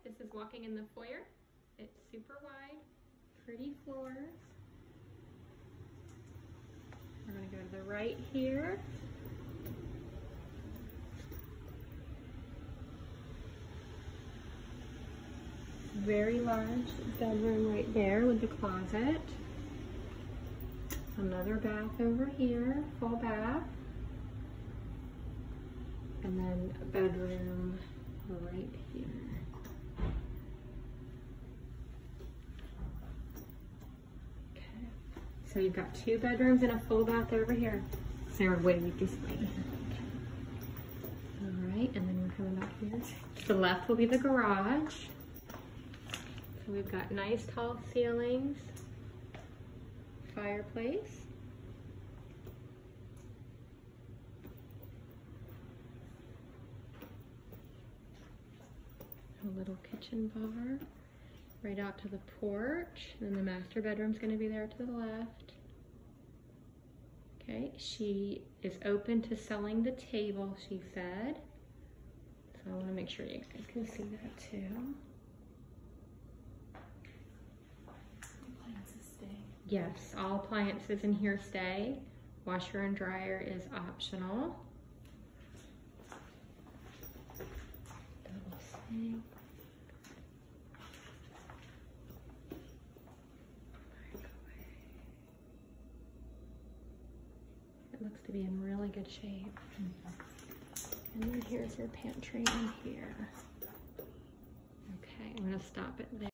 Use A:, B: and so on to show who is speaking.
A: This is walking in the foyer. It's super wide, pretty floors. We're gonna go to the right here. Very large bedroom right there with the closet. Another bath over here, full bath. And then a bedroom right here. Okay. So you've got 2 bedrooms and a full bath over here. Sarah, wait this way. All right, and then we're coming back here. To the left will be the garage. So we've got nice tall ceilings, fireplace. A little kitchen bar right out to the porch. And the master bedroom's gonna be there to the left. Okay, she is open to selling the table, she said. So I wanna make sure you guys can see that too. Yes, all appliances in here stay. Washer and dryer is optional. Double sink. It looks to be in really good shape. And then here's your pantry in here. Okay, I'm gonna stop it there.